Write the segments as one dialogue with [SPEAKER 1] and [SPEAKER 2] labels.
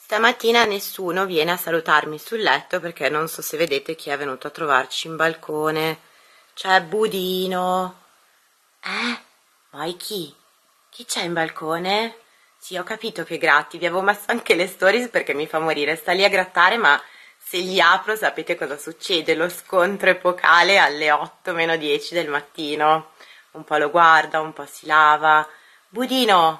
[SPEAKER 1] Stamattina nessuno viene a salutarmi sul letto perché non so se vedete chi è venuto a trovarci in balcone. C'è Budino. Mikey? Chi c'è in balcone? Sì, ho capito che gratti, vi avevo messo anche le stories perché mi fa morire. Sta lì a grattare, ma se li apro sapete cosa succede? Lo scontro epocale alle 8 meno 10 del mattino. Un po' lo guarda, un po' si lava. Budino,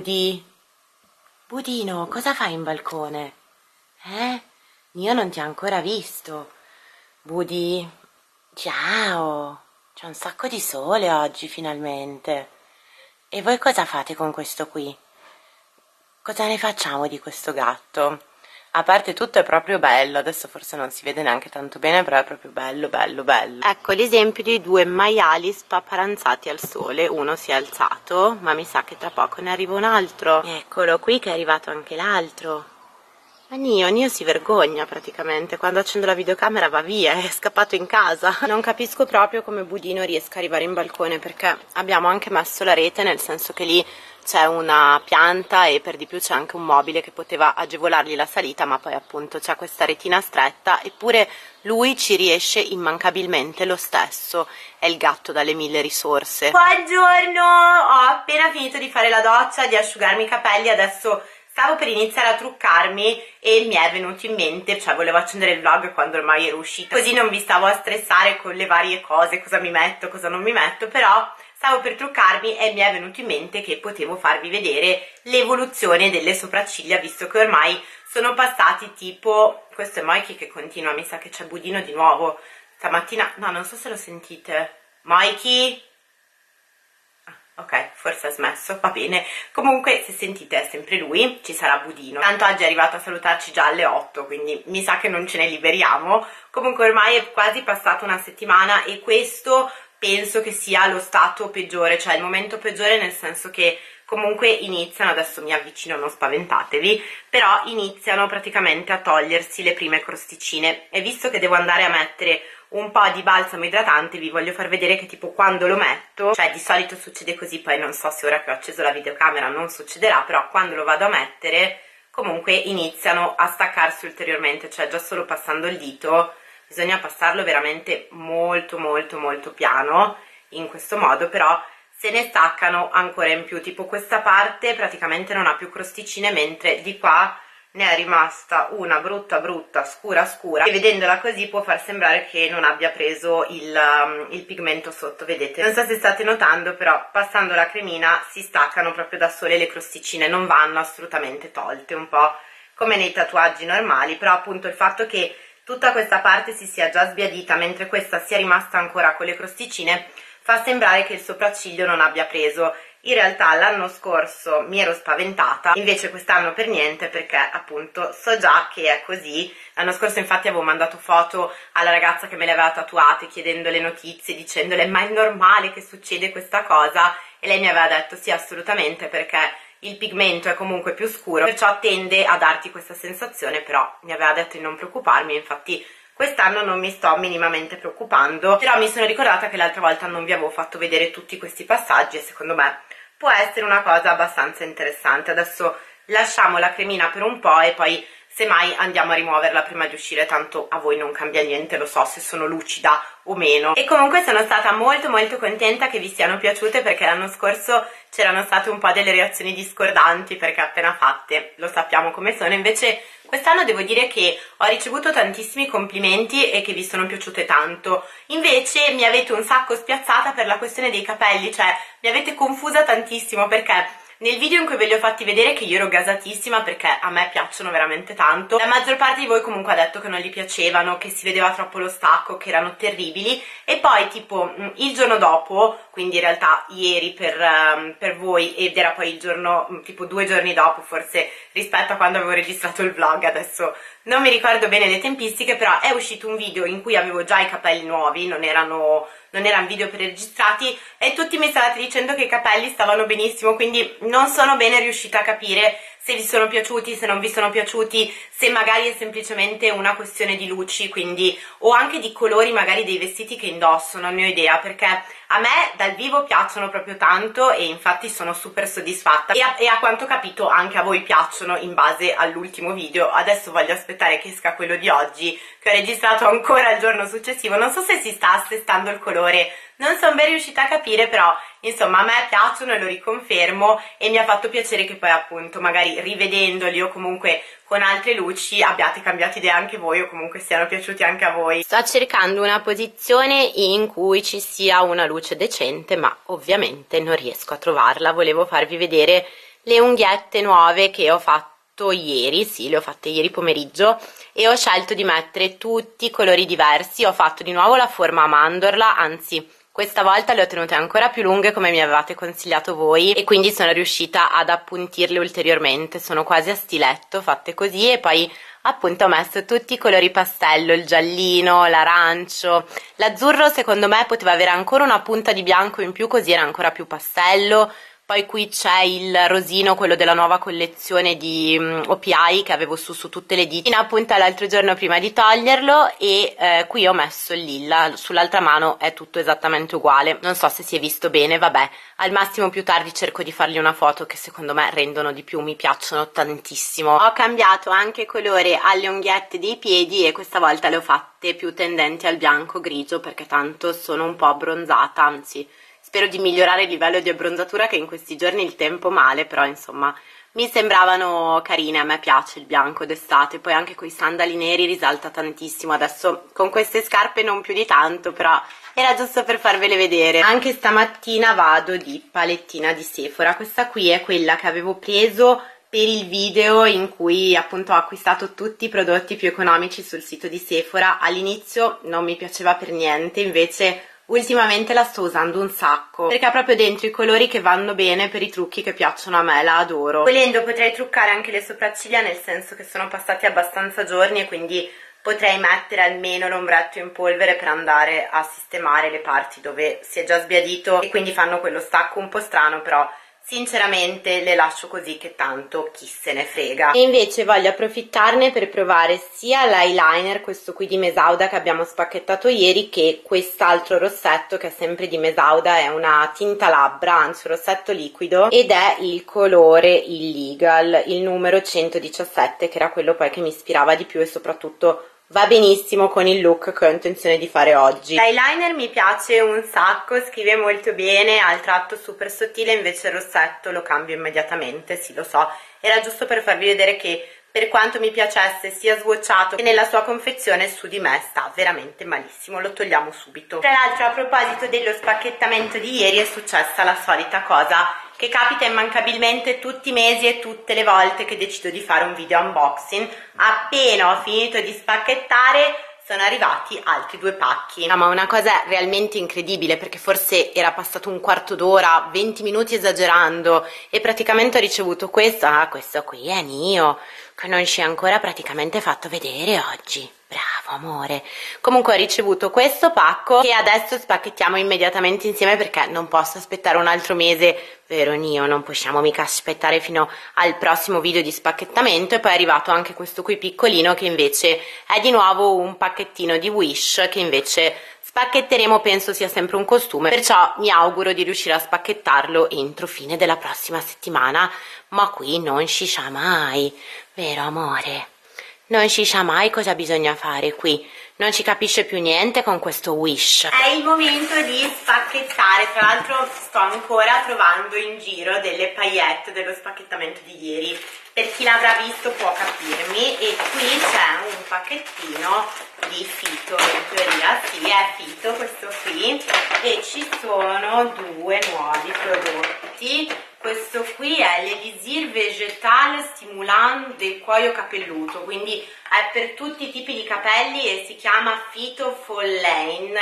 [SPEAKER 1] Budino, cosa fai in balcone? Io non ti ho ancora visto. Budi, ciao. C'è un sacco di sole oggi, finalmente. E voi cosa fate con questo qui? Cosa ne facciamo di questo gatto? A parte tutto è proprio bello, adesso forse non si vede neanche tanto bene, però è proprio bello, bello, bello. Ecco l'esempio di due maiali spaparanzati al sole, uno si è alzato, ma mi sa che tra poco ne arriva un altro. Eccolo qui che è arrivato anche l'altro. Ma Nio si vergogna praticamente, quando accendo la videocamera va via, è scappato in casa. Non capisco proprio come Budino riesca a arrivare in balcone perché abbiamo anche messo la rete, nel senso che lì c'è una pianta e per di più c'è anche un mobile che poteva agevolargli la salita, ma poi appunto c'è questa retina stretta, eppure lui ci riesce immancabilmente lo stesso. È il gatto dalle mille risorse. Buongiorno! Ho appena finito di fare la doccia, di asciugarmi i capelli, adesso stavo per iniziare a truccarmi e mi è venuto in mente, cioè volevo accendere il vlog quando ormai ero uscita, così non vi stavo a stressare con le varie cose, cosa mi metto, cosa non mi metto, però stavo per truccarmi e mi è venuto in mente che potevo farvi vedere l'evoluzione delle sopracciglia, visto che ormai sono passati tipo, questo è Mikey che continua, mi sa che c'è Budino di nuovo, stamattina, no, non so se lo sentite, Mikey? Ok, forse ha smesso, va bene. Comunque, se sentite è sempre lui, ci sarà Budino. Tanto oggi è arrivato a salutarci già alle 8, quindi mi sa che non ce ne liberiamo. Comunque ormai è quasi passata una settimana e questo penso che sia lo stato peggiore, cioè il momento peggiore, nel senso che comunque iniziano, adesso mi avvicino, non spaventatevi, però iniziano praticamente a togliersi le prime crosticine e visto che devo andare a mettere un po' di balsamo idratante vi voglio far vedere che tipo quando lo metto, cioè di solito succede così, poi non so se ora che ho acceso la videocamera non succederà, però quando lo vado a mettere comunque iniziano a staccarsi ulteriormente, cioè già solo passando il dito bisogna passarlo veramente molto molto molto piano, in questo modo però se ne staccano ancora in più, tipo questa parte praticamente non ha più crosticine, mentre di qua ne è rimasta una brutta brutta, scura scura, e vedendola così può far sembrare che non abbia preso il pigmento sotto, vedete? Non so se state notando, però passando la cremina si staccano proprio da sole le crosticine, non vanno assolutamente tolte, un po' come nei tatuaggi normali, però appunto il fatto che tutta questa parte si sia già sbiadita mentre questa sia rimasta ancora con le crosticine fa sembrare che il sopracciglio non abbia preso. In realtà l'anno scorso mi ero spaventata, invece quest'anno per niente, perché appunto so già che è così. L'anno scorso infatti avevo mandato foto alla ragazza che me le aveva tatuate chiedendole notizie, dicendole ma è normale che succede questa cosa, e lei mi aveva detto sì, assolutamente, perché il pigmento è comunque più scuro, perciò tende a darti questa sensazione, però mi aveva detto di non preoccuparmi, infatti quest'anno non mi sto minimamente preoccupando, però mi sono ricordata che l'altra volta non vi avevo fatto vedere tutti questi passaggi e secondo me può essere una cosa abbastanza interessante. Adesso lasciamo la cremina per un po' e poi semmai andiamo a rimuoverla prima di uscire, tanto a voi non cambia niente, lo so se sono lucida o meno. E comunque sono stata molto molto contenta che vi siano piaciute, perché l'anno scorso c'erano state un po' delle reazioni discordanti perché appena fatte lo sappiamo come sono, invece quest'anno devo dire che ho ricevuto tantissimi complimenti e che vi sono piaciute tanto. Invece mi avete un sacco spiazzata per la questione dei capelli, cioè mi avete confusa tantissimo, perché nel video in cui ve li ho fatti vedere che io ero gasatissima perché a me piacciono veramente tanto, la maggior parte di voi comunque ha detto che non gli piacevano, che si vedeva troppo lo stacco, che erano terribili, e poi tipo il giorno dopo, quindi in realtà ieri per voi, ed era poi il giorno, tipo 2 giorni dopo forse rispetto a quando avevo registrato il vlog, adesso non mi ricordo bene le tempistiche, però è uscito un video in cui avevo già i capelli nuovi, non erano video preregistrati, e tutti mi stavate dicendo che i capelli stavano benissimo, quindi non sono bene riuscita a capire se vi sono piaciuti, se non vi sono piaciuti, se magari è semplicemente una questione di luci, quindi, o anche di colori magari dei vestiti che indosso, non ne ho idea, perché a me dal vivo piacciono proprio tanto e infatti sono super soddisfatta e a quanto ho capito anche a voi piacciono in base all'ultimo video. Adesso voglio aspettare che esca quello di oggi, che ho registrato ancora il giorno successivo. Non so se si sta assestando il colore, non sono ben riuscita a capire, però insomma a me piacciono e lo riconfermo, e mi ha fatto piacere che poi appunto magari rivedendoli o comunque con altre luci abbiate cambiato idea anche voi, o comunque siano piaciuti anche a voi. Sto cercando una posizione in cui ci sia una luce decente, ma ovviamente non riesco a trovarla. Volevo farvi vedere le unghiette nuove che ho fatto ieri, sì, le ho fatte ieri pomeriggio, e ho scelto di mettere tutti i colori diversi. Ho fatto di nuovo la forma a mandorla, anzi questa volta le ho tenute ancora più lunghe come mi avevate consigliato voi, e quindi sono riuscita ad appuntirle ulteriormente. Sono quasi a stiletto fatte così, e poi appunto ho messo tutti i colori pastello, il giallino, l'arancio, l'azzurro secondo me poteva avere ancora una punta di bianco in più, così era ancora più pastello. Poi qui c'è il rosino, quello della nuova collezione di OPI che avevo su tutte le dita, appunto l'altro giorno prima di toglierlo, e qui ho messo il lilla, sull'altra mano è tutto esattamente uguale. Non so se si è visto bene, vabbè, al massimo più tardi cerco di fargli una foto che secondo me rendono di più, mi piacciono tantissimo. Ho cambiato anche colore alle unghiette dei piedi e questa volta le ho fatte più tendenti al bianco grigio perché tanto sono un po' abbronzata, anzi spero di migliorare il livello di abbronzatura, che in questi giorni il tempo male, però insomma mi sembravano carine, a me piace il bianco d'estate. Poi anche con i sandali neri risalta tantissimo. Adesso con queste scarpe non più di tanto, però era giusto per farvele vedere. Anche stamattina vado di palettina di Sephora. Questa qui è quella che avevo preso per il video in cui appunto ho acquistato tutti i prodotti più economici sul sito di Sephora. All'inizio non mi piaceva per niente, invece ultimamente la sto usando un sacco perché ha proprio dentro i colori che vanno bene per i trucchi che piacciono a me, la adoro. Volendo potrei truccare anche le sopracciglia, nel senso che sono passati abbastanza giorni e quindi potrei mettere almeno l'ombretto in polvere per andare a sistemare le parti dove si è già sbiadito e quindi fanno quello stacco un po' strano, però sinceramente le lascio così, che tanto chi se ne frega. E invece voglio approfittarne per provare sia l'eyeliner, questo qui di Mesauda che abbiamo spacchettato ieri, che quest'altro rossetto che è sempre di Mesauda, è una tinta labbra, anzi un rossetto liquido, ed è il colore Illegal, il numero 117, che era quello poi che mi ispirava di più e soprattutto va benissimo con il look che ho intenzione di fare oggi. L'eyeliner mi piace un sacco, scrive molto bene, ha il tratto super sottile, invece il rossetto lo cambio immediatamente, sì lo so, era giusto per farvi vedere che per quanto mi piacesse sia swatchato che nella sua confezione, su di me sta veramente malissimo, lo togliamo subito. Tra l'altro, a proposito dello spacchettamento di ieri, è successa la solita cosa che capita immancabilmente tutti i mesi e tutte le volte che decido di fare un video unboxing. Appena ho finito di spacchettare sono arrivati altri 2 pacchi. No, ma una cosa realmente incredibile, perché forse era passato un quarto d'ora, 20 minuti esagerando, e praticamente ho ricevuto questo. Ah, questo qui è mio, che non ci è ancora praticamente fatto vedere oggi. Bravo amore. Comunque ho ricevuto questo pacco che adesso spacchettiamo immediatamente insieme, perché non posso aspettare un altro mese, vero Nio? Non possiamo mica aspettare fino al prossimo video di spacchettamento. E poi è arrivato anche questo qui piccolino, che invece è di nuovo un pacchettino di Wish, che invece spacchetteremo, penso sia sempre un costume, perciò mi auguro di riuscire a spacchettarlo entro fine della prossima settimana. Ma qui non si sa mai, vero amore? Non si sa mai cosa bisogna fare qui, non ci capisce più niente con questo Wish. È il momento di spacchettare, tra l'altro sto ancora trovando in giro delle paillette dello spacchettamento di ieri, per chi l'avrà visto può capirmi. E qui c'è un pacchettino di Fito, in teoria sì, è Fito questo qui, e ci sono 2 nuovi prodotti. Questo qui è l'Elisir Vegetal Stimulant del cuoio capelluto, quindi è per tutti i tipi di capelli e si chiama Fito Pollen,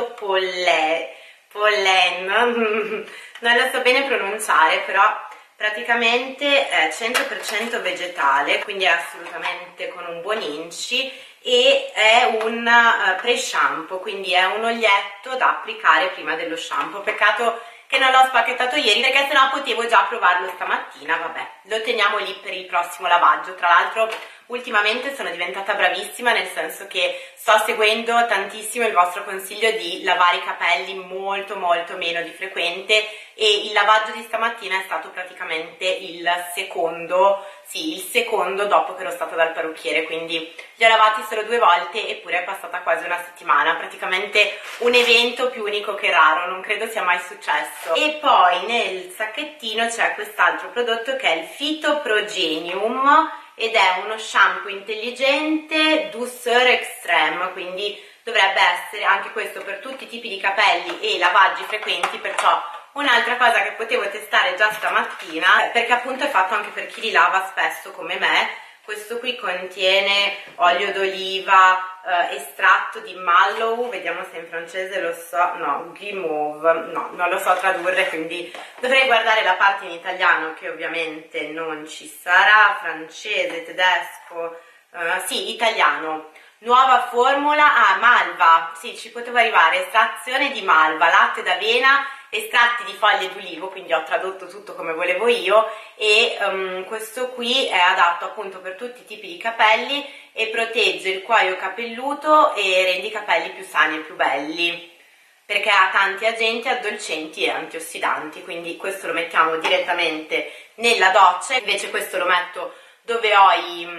[SPEAKER 1] non lo so bene pronunciare, però praticamente è 100% vegetale, quindi è assolutamente con un buon inci, e è un pre-shampoo, quindi è un olietto da applicare prima dello shampoo. Peccato che non l'ho spacchettato ieri perché sennò potevo già provarlo stamattina. Vabbè, lo teniamo lì per il prossimo lavaggio. Tra l'altro ultimamente sono diventata bravissima, nel senso che sto seguendo tantissimo il vostro consiglio di lavare i capelli molto meno di frequente, e il lavaggio di stamattina è stato praticamente il secondo dopo che ero stata dal parrucchiere, quindi li ho lavati solo 2 volte eppure è passata quasi una settimana, praticamente un evento più unico che raro, non credo sia mai successo. E poi nel sacchettino c'è quest'altro prodotto che è il Phytoprogenium, ed è uno shampoo intelligente Douceur Extreme, quindi dovrebbe essere anche questo per tutti i tipi di capelli e lavaggi frequenti, perciò un'altra cosa che potevo testare già stamattina, perché appunto è fatto anche per chi li lava spesso come me. Questo qui contiene olio d'oliva, estratto di mallow, vediamo se in francese lo so, no, guimauve, no, non lo so tradurre, quindi dovrei guardare la parte in italiano che ovviamente non ci sarà, francese, tedesco, sì, italiano. Nuova formula, malva, sì, ci poteva arrivare, estrazione di malva, latte d'avena, estratti di foglie d'ulivo, quindi ho tradotto tutto come volevo io, e questo qui è adatto appunto per tutti i tipi di capelli e protegge il cuoio capelluto e rende i capelli più sani e più belli, perché ha tanti agenti addolcenti e antiossidanti, quindi questo lo mettiamo direttamente nella doccia, invece questo lo metto dove ho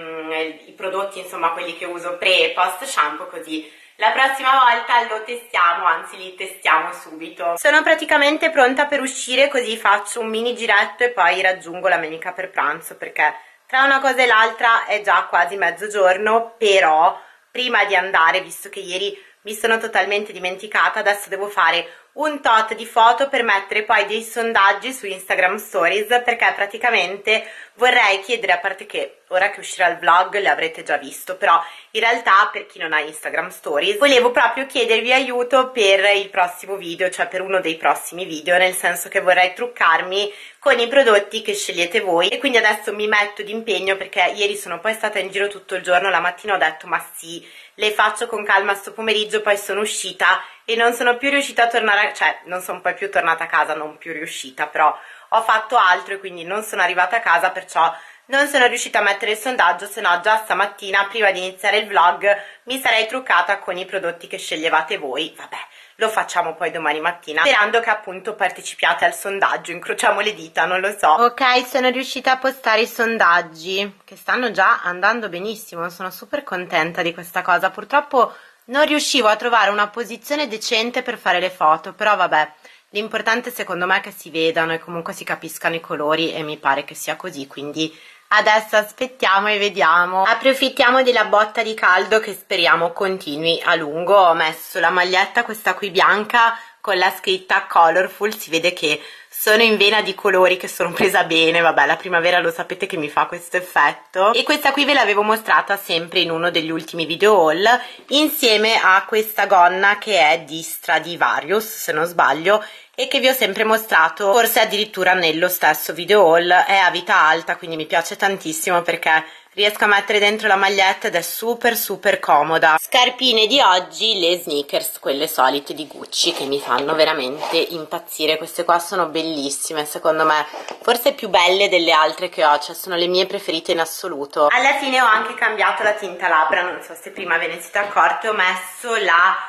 [SPEAKER 1] i prodotti, insomma quelli che uso pre e post shampoo, così la prossima volta lo testiamo, anzi li testiamo subito. Sono praticamente pronta per uscire, così faccio un mini giretto e poi raggiungo la mia amica per pranzo, perché tra una cosa e l'altra è già quasi mezzogiorno. Però prima di andare, visto che ieri mi sono totalmente dimenticata, adesso devo fare un tot di foto per mettere poi dei sondaggi su Instagram Stories, perché praticamente vorrei chiedere, a parte che ora che uscirà il vlog le avrete già visto, però in realtà per chi non ha Instagram Stories volevo proprio chiedervi aiuto per il prossimo video, cioè per uno dei prossimi video, nel senso che vorrei truccarmi con i prodotti che scegliete voi, e quindi adesso mi metto d'impegno, perché ieri sono poi stata in giro tutto il giorno, la mattina ho detto ma sì, le faccio con calma sto pomeriggio, poi sono uscita e non sono più riuscita a tornare, cioè non sono poi più tornata a casa, non più riuscita, però ho fatto altro e quindi non sono arrivata a casa, perciò non sono riuscita a mettere il sondaggio, se no già stamattina prima di iniziare il vlog mi sarei truccata con i prodotti che sceglievate voi. Vabbè, lo facciamo poi domani mattina, sperando che appunto partecipiate al sondaggio, incrociamo le dita, non lo so. Ok, sono riuscita a postare i sondaggi, che stanno già andando benissimo, sono super contenta di questa cosa. Purtroppo non riuscivo a trovare una posizione decente per fare le foto, però vabbè, l'importante secondo me è che si vedano e comunque si capiscano i colori, e mi pare che sia così, quindi adesso aspettiamo e vediamo. Approfittiamo della botta di caldo che speriamo continui a lungo. Ho messo la maglietta, questa qui bianca, con la scritta Colorful, si vede che sono in vena di colori, che sono presa bene, vabbè, la primavera lo sapete che mi fa questo effetto. E questa qui ve l'avevo mostrata sempre in uno degli ultimi video haul, insieme a questa gonna che è di Stradivarius, se non sbaglio, e che vi ho sempre mostrato, forse addirittura nello stesso video haul. È a vita alta, quindi mi piace tantissimo perché riesco a mettere dentro la maglietta ed è super comoda. Scarpine di oggi, le sneakers, quelle solite di Gucci, che mi fanno veramente impazzire. Queste qua sono bellissime, secondo me forse più belle delle altre che ho, cioè sono le mie preferite in assoluto. Alla fine ho anche cambiato la tinta labbra, non so se prima ve ne siete accorti, ho messo la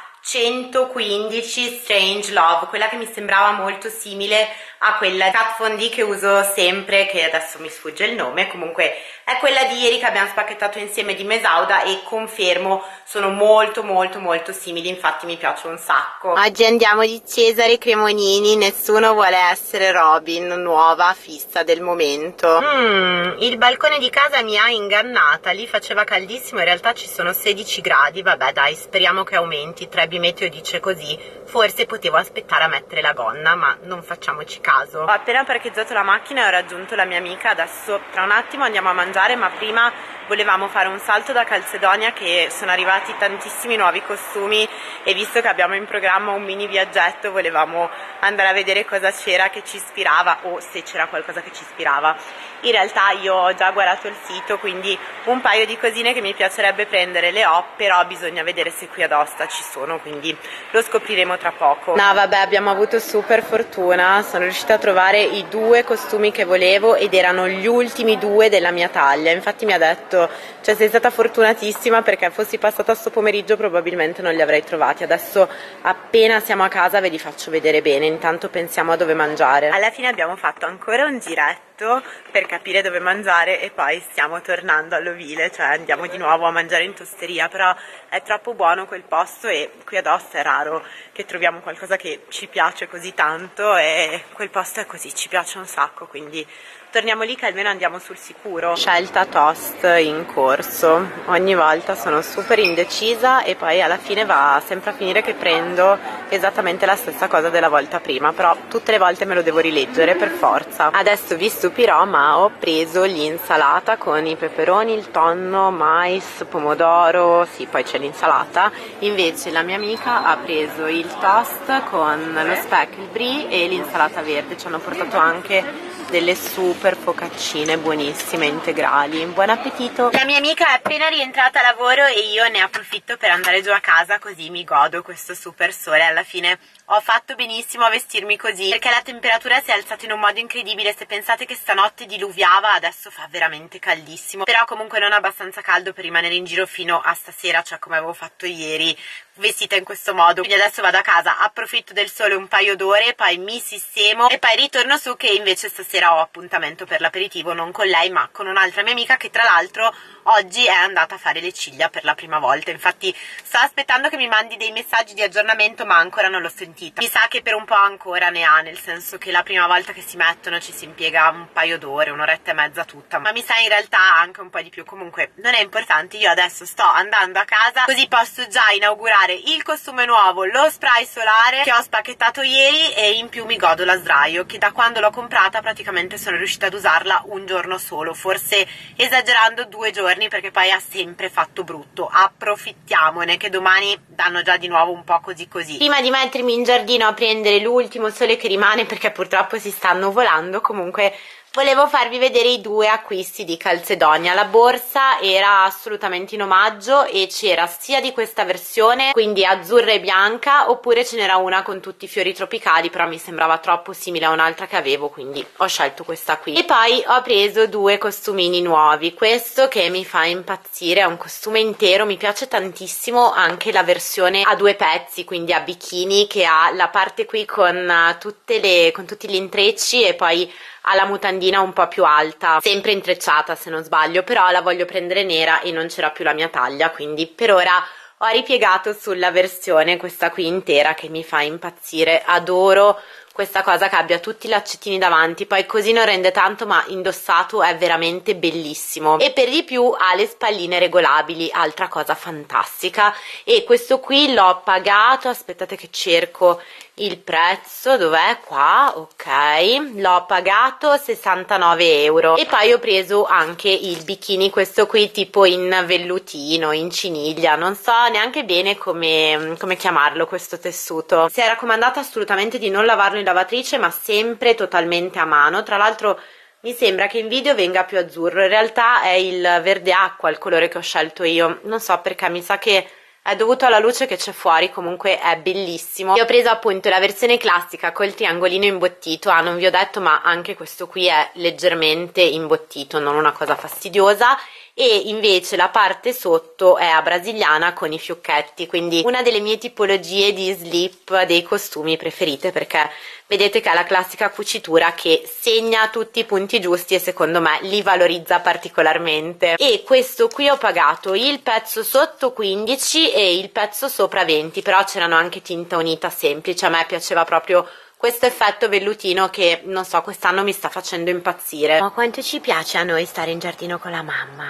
[SPEAKER 1] 115 Strange Love, quella che mi sembrava molto simile a quella Kat Von D che uso sempre, che adesso mi sfugge il nome, comunque è quella di ieri che abbiamo spacchettato insieme di Mesauda, e confermo sono molto simili, infatti mi piace un sacco. Oggi andiamo di Cesare Cremonini, nessuno vuole essere Robin, nuova fissa del momento. Il balcone di casa mi ha ingannata, lì faceva caldissimo, in realtà ci sono 16 gradi, vabbè dai, speriamo che aumenti, Trebi Meteo dice così, forse potevo aspettare a mettere la gonna, ma non facciamoci caso. Ho appena parcheggiato la macchina e ho raggiunto la mia amica, adesso tra un attimo andiamo a mangiare, ma prima volevamo fare un salto da Calzedonia, che sono arrivati tantissimi nuovi costumi, e visto che abbiamo in programma un mini viaggetto volevamo andare a vedere cosa c'era che ci ispirava, o se c'era qualcosa che ci ispirava. In realtà io ho già guardato il sito, quindi un paio di cosine che mi piacerebbe prendere le ho, però bisogna vedere se qui ad Aosta ci sono, quindi lo scopriremo tra poco. No vabbè, abbiamo avuto super fortuna, sono riuscita a trovare i 2 costumi che volevo ed erano gli ultimi 2 della mia taglia. Infatti mi ha detto, cioè sei stata fortunatissima, perché fossi passata sto pomeriggio probabilmente non li avrei trovati. Adesso appena siamo a casa ve li faccio vedere bene, intanto pensiamo a dove mangiare. Alla fine abbiamo fatto ancora un giretto per capire dove mangiare e poi stiamo tornando all'ovile, cioè andiamo di nuovo a mangiare in tosteria, però è troppo buono quel posto e qui ad Aosta è raro che troviamo qualcosa che ci piace così tanto e quel posto è così, ci piace un sacco, quindi torniamo lì che almeno andiamo sul sicuro. Scelta toast in corso, ogni volta sono super indecisa e poi alla fine va sempre a finire che prendo esattamente la stessa cosa della volta prima, però tutte le volte me lo devo rileggere per forza. Adesso vi stupirò, ma ho preso l'insalata con i peperoni, il tonno, mais, pomodoro, sì, poi c'è l'insalata. Invece la mia amica ha preso il toast con lo speck, il brie e l'insalata verde. Ci hanno portato anche delle super focaccine buonissime integrali. Buon appetito! La mia amica è appena rientrata a lavoro e io ne approfitto per andare giù a casa, così mi godo questo super sole. Alla fine ho fatto benissimo a vestirmi così, perché la temperatura si è alzata in un modo incredibile. Se pensate che stanotte diluviava, adesso fa veramente caldissimo, però comunque non abbastanza caldo per rimanere in giro fino a stasera, cioè come avevo fatto ieri vestita in questo modo. Quindi adesso vado a casa, approfitto del sole un paio d'ore, poi mi sistemo e poi ritorno su, che invece stasera ho appuntamento per l'aperitivo, non con lei ma con un'altra mia amica che tra l'altro oggi è andata a fare le ciglia per la prima volta. Infatti sto aspettando che mi mandi dei messaggi di aggiornamento, ma ancora non l'ho sentita. Mi sa che per un po' ancora ne ha, nel senso che la prima volta che si mettono ci si impiega un paio d'ore, un'oretta e mezza tutta, ma mi sa in realtà anche un po' di più. Comunque non è importante, io adesso sto andando a casa, così posso già inaugurare il costume nuovo, lo spray solare che ho spacchettato ieri, e in più mi godo la sdraio, che da quando l'ho comprata praticamente sono riuscita ad usarla un giorno solo, forse esagerando 2 giorni, perché poi ha sempre fatto brutto. Approfittiamone che domani danno già di nuovo un po' così così. Prima di mettermi in giardino a prendere l'ultimo sole che rimane, perché purtroppo si sta nuvolando, comunque volevo farvi vedere i 2 acquisti di Calzedonia. La borsa era assolutamente in omaggio e c'era sia di questa versione, quindi azzurra e bianca, oppure ce n'era una con tutti i fiori tropicali, però mi sembrava troppo simile a un'altra che avevo, quindi ho scelto questa qui. E poi ho preso 2 costumini nuovi. Questo che mi fa impazzire, è un costume intero, mi piace tantissimo anche la versione a 2 pezzi, quindi a bikini, che ha la parte qui con tutti gli intrecci e poi ha la mutandina un po' più alta, sempre intrecciata se non sbaglio, però la voglio prendere nera e non c'era più la mia taglia, quindi per ora ho ripiegato sulla versione questa qui intera che mi fa impazzire. Adoro questa cosa che abbia tutti i laccettini davanti, poi così non rende tanto, ma indossato è veramente bellissimo. E per di più ha le spalline regolabili, altra cosa fantastica. E questo qui l'ho pagato, aspettate che cerco il prezzo, dov'è? Qua, ok, l'ho pagato 69 euro. E poi ho preso anche il bikini, questo qui tipo in vellutino, in ciniglia, non so neanche bene come chiamarlo questo tessuto. Si è raccomandato assolutamente di non lavarlo in lavatrice, ma sempre totalmente a mano. Tra l'altro mi sembra che in video venga più azzurro, in realtà è il verde acqua il colore che ho scelto io, non so perché, mi sa che è dovuto alla luce che c'è fuori. Comunque è bellissimo. Io ho preso appunto la versione classica col triangolino imbottito. Ah, non vi ho detto, ma anche questo qui è leggermente imbottito, non una cosa fastidiosa. E invece la parte sotto è a brasiliana con i fiocchetti, quindi una delle mie tipologie di slip dei costumi preferite, perché vedete che è la classica cucitura che segna tutti i punti giusti e secondo me li valorizza particolarmente. E questo qui ho pagato il pezzo sotto 15 e il pezzo sopra 20, però c'erano anche tinta unita semplice. A me piaceva proprio questo effetto vellutino che, non so, quest'anno mi sta facendo impazzire. Ma quanto ci piace a noi stare in giardino con la mamma.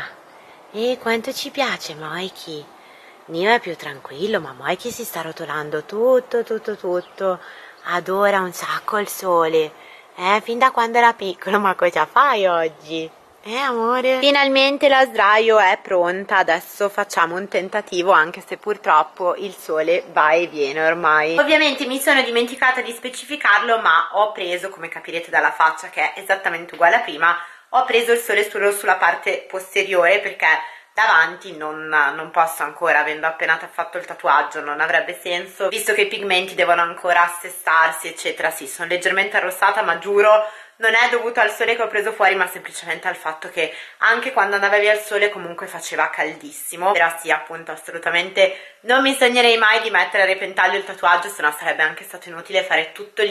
[SPEAKER 1] E quanto ci piace Moiki. Nio è più tranquillo, ma Moiki si sta rotolando tutto. Adora un sacco il sole. Fin da quando era piccolo. Ma cosa fai oggi? Amore? Finalmente la sdraio è pronta, adesso facciamo un tentativo, anche se purtroppo il sole va e viene ormai. Ovviamente mi sono dimenticata di specificarlo, ma ho preso, come capirete dalla faccia che è esattamente uguale a prima, ho preso il sole solo sulla parte posteriore perché davanti non posso ancora, avendo appena fatto il tatuaggio non avrebbe senso, visto che i pigmenti devono ancora assestarsi eccetera. Sì, sono leggermente arrossata, ma giuro non è dovuto al sole che ho preso fuori, ma semplicemente al fatto che anche quando andava via il sole comunque faceva caldissimo. Però sì, appunto, assolutamente non mi sognerei mai di mettere a repentaglio il tatuaggio, se no sarebbe anche stato inutile fare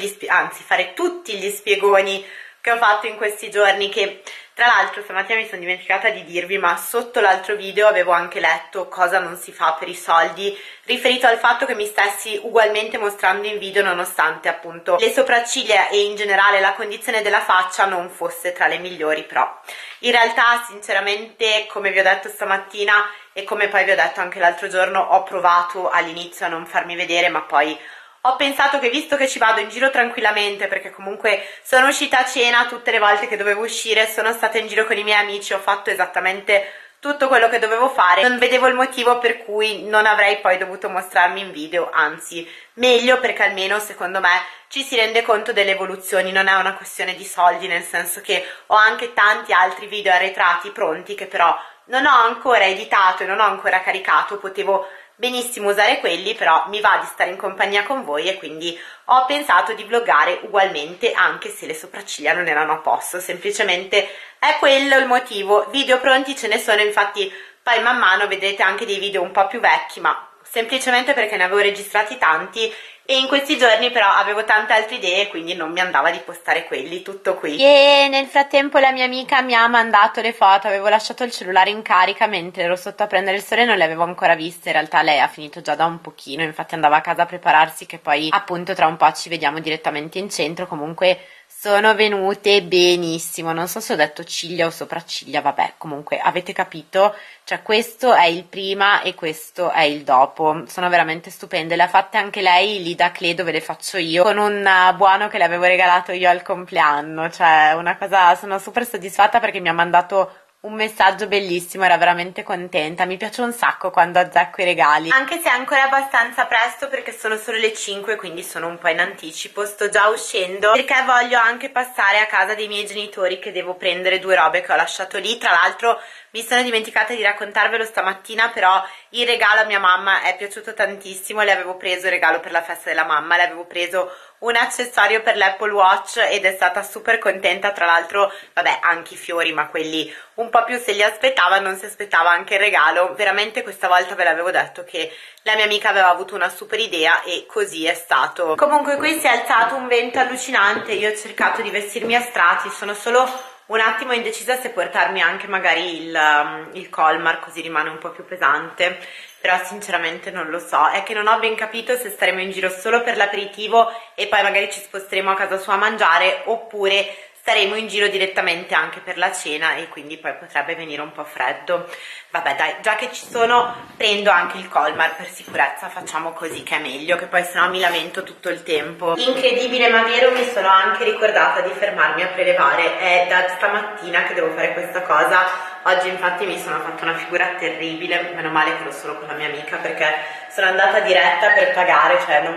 [SPEAKER 1] fare tutti gli spiegoni che ho fatto in questi giorni, che tra l'altro stamattina mi sono dimenticata di dirvi, ma sotto l'altro video avevo anche letto cosa non si fa per i soldi, riferito al fatto che mi stessi ugualmente mostrando in video nonostante appunto le sopracciglia e in generale la condizione della faccia non fosse tra le migliori. Però in realtà sinceramente, come vi ho detto stamattina e come poi vi ho detto anche l'altro giorno, ho provato all'inizio a non farmi vedere, ma poi ho pensato che visto che ci vado in giro tranquillamente, perché comunque sono uscita a cena tutte le volte che dovevo uscire, sono stata in giro con i miei amici, ho fatto esattamente tutto quello che dovevo fare, non vedevo il motivo per cui non avrei poi dovuto mostrarmi in video, anzi meglio, perché almeno secondo me ci si rende conto delle evoluzioni, non è una questione di soldi, nel senso che ho anche tanti altri video arretrati pronti che però non ho ancora editato e non ho ancora caricato, potevo benissimo usare quelli, però mi va di stare in compagnia con voi e quindi ho pensato di vloggare ugualmente, anche se le sopracciglia non erano a posto. Semplicemente è quello il motivo. Video pronti ce ne sono, infatti poi man mano vedrete anche dei video un po' più vecchi, ma semplicemente perché ne avevo registrati tanti e in questi giorni però avevo tante altre idee, quindi non mi andava di postare quelli. Tutto qui. E nel frattempo la mia amica mi ha mandato le foto, avevo lasciato il cellulare in carica mentre ero sotto a prendere il sole e non le avevo ancora viste. In realtà lei ha finito già da un pochino, infatti andava a casa a prepararsi, che poi appunto tra un po' ci vediamo direttamente in centro. Comunque sono venute benissimo, non so se ho detto ciglia o sopracciglia, vabbè, comunque avete capito, cioè questo è il prima e questo è il dopo, sono veramente stupende. Le ha fatte anche lei lì da Clé, dove le faccio io, con un buono che le avevo regalato io al compleanno, cioè una cosa, sono super soddisfatta perché mi ha mandato un messaggio bellissimo, era veramente contenta. Mi piace un sacco quando azzecco i regali, anche se è ancora abbastanza presto perché sono solo le 5, quindi sono un po' in anticipo, sto già uscendo perché voglio anche passare a casa dei miei genitori, che devo prendere 2 robe che ho lasciato lì. Tra l'altro mi sono dimenticata di raccontarvelo stamattina, però il regalo a mia mamma è piaciuto tantissimo. Le avevo preso il regalo per la festa della mamma, le avevo preso un accessorio per l'Apple Watch ed è stata super contenta. Tra l'altro, vabbè, anche i fiori, ma quelli un po' più se li aspettava, non si aspettava anche il regalo. Veramente questa volta ve l'avevo detto che la mia amica aveva avuto una super idea e così è stato. Comunque qui si è alzato un vento allucinante, io ho cercato di vestirmi a strati, sono solo un attimo indecisa se portarmi anche magari il colmar, così rimane un po' più pesante, però sinceramente non lo so. È che non ho ben capito se staremo in giro solo per l'aperitivo e poi magari ci sposteremo a casa sua a mangiare, oppure staremo in giro direttamente anche per la cena e quindi poi potrebbe venire un po' freddo. Vabbè dai, già che ci sono prendo anche il colmar per sicurezza, facciamo così che è meglio, che poi sennò mi lamento tutto il tempo. Incredibile ma vero, mi sono anche ricordata di fermarmi a prelevare, è da stamattina che devo fare questa cosa. Oggi infatti mi sono fatta una figura terribile, meno male che ero solo con la mia amica, perché sono andata diretta per pagare, cioè non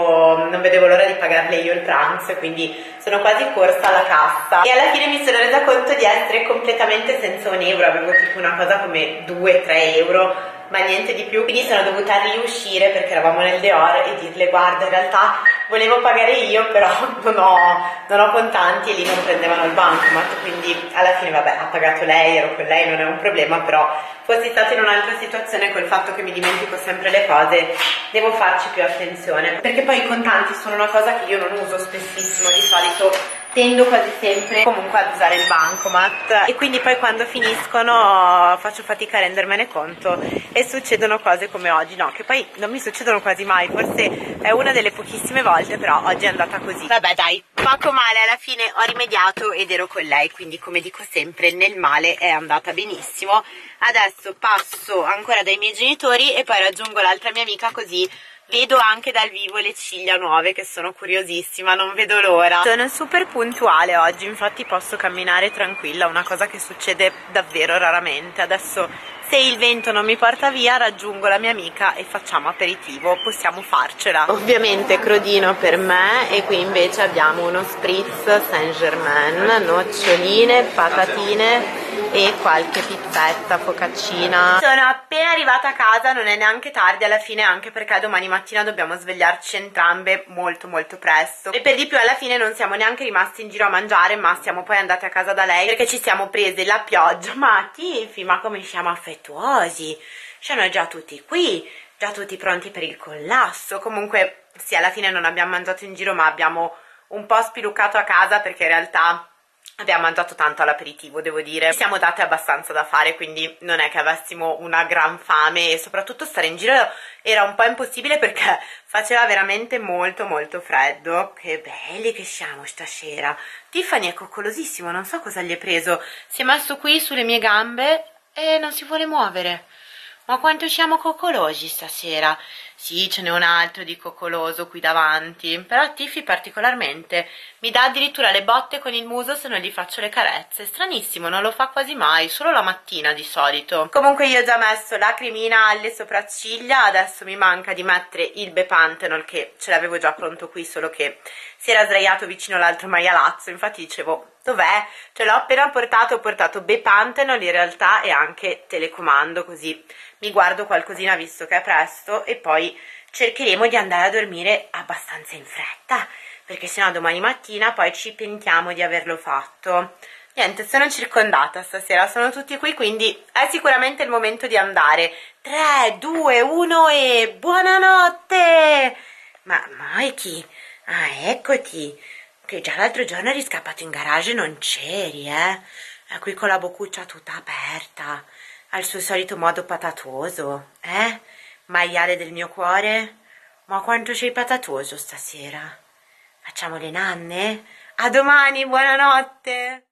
[SPEAKER 1] vedevo l'ora di pagarle io il pranzo, quindi sono quasi corsa alla cassa e alla fine mi sono resa conto di essere completamente senza un euro, avevo tipo una cosa come 2-3 euro, ma niente di più, quindi sono dovuta riuscire perché eravamo nel Dior e dirle: guarda, in realtà volevo pagare io, però non ho contanti, e lì non prendevano il bancomat, quindi alla fine vabbè, ha pagato lei, ero con lei, non è un problema. Però fossi stata in un'altra situazione, col fatto che mi dimentico sempre le cose, devo farci più attenzione, perché poi i contanti sono una cosa che io non uso spessissimo, di solito tendo quasi sempre comunque ad usare il bancomat e quindi poi quando finiscono faccio fatica a rendermene conto e succedono cose come oggi, no, che poi non mi succedono quasi mai, forse è una delle pochissime volte, però oggi è andata così. Vabbè dai, poco male, alla fine ho rimediato ed ero con lei, quindi come dico sempre, nel male è andata benissimo. Adesso passo ancora dai miei genitori e poi raggiungo l'altra mia amica, così vedo anche dal vivo le ciglia nuove, che sono curiosissima, non vedo l'ora. Sono super puntuale oggi, infatti posso camminare tranquilla, una cosa che succede davvero raramente. Adesso Se il vento non mi porta via, raggiungo la mia amica e facciamo aperitivo, possiamo farcela. Ovviamente crodino per me, e qui invece abbiamo uno spritz Saint-Germain, noccioline, patatine e qualche pizzetta, focaccina. Sono appena arrivata a casa, non è neanche tardi alla fine, anche perché domani mattina dobbiamo svegliarci entrambe molto presto, e per di più alla fine non siamo neanche rimasti in giro a mangiare, ma siamo poi andate a casa da lei perché ci siamo prese la pioggia. Ma Tiffy, ma come siamo affettuosi, sono già tutti qui, già tutti pronti per il collasso. Comunque sì, alla fine non abbiamo mangiato in giro, ma abbiamo un po' spiluccato a casa perché in realtà abbiamo mangiato tanto all'aperitivo, devo dire. Ci siamo date abbastanza da fare, quindi non è che avessimo una gran fame, e soprattutto stare in giro era un po' impossibile perché faceva veramente molto freddo. Che belli che siamo stasera. Tiffany è coccolosissimo, non so cosa gli è preso. Si è messo qui sulle mie gambe e non si vuole muovere. Ma quanto siamo coccolosi stasera. Sì, ce n'è un altro di coccoloso qui davanti, però Tiffy particolarmente mi dà addirittura le botte con il muso se non gli faccio le carezze. Stranissimo, non lo fa quasi mai, solo la mattina di solito. Comunque io ho già messo la cremina alle sopracciglia, adesso mi manca di mettere il Bepanthenol, che ce l'avevo già pronto qui, solo che si era sdraiato vicino all'altro maialazzo. Infatti dicevo, dov'è? Cioè l'ho appena portato, ho portato Bepanthenol in realtà e anche telecomando, così mi guardo qualcosina visto che è presto, e poi cercheremo di andare a dormire abbastanza in fretta, perché sennò domani mattina poi ci pentiamo di averlo fatto. Niente, sono circondata stasera, sono tutti qui, quindi è sicuramente il momento di andare. 3, 2, 1 e buonanotte! Ma Mikey, eccoti, che già l'altro giorno eri scappato in garage e non c'eri, È qui con la boccuccia tutta aperta, al suo solito modo patatoso, Maiale del mio cuore? Ma quanto sei patatoso stasera? Facciamo le nanne? A domani, buonanotte!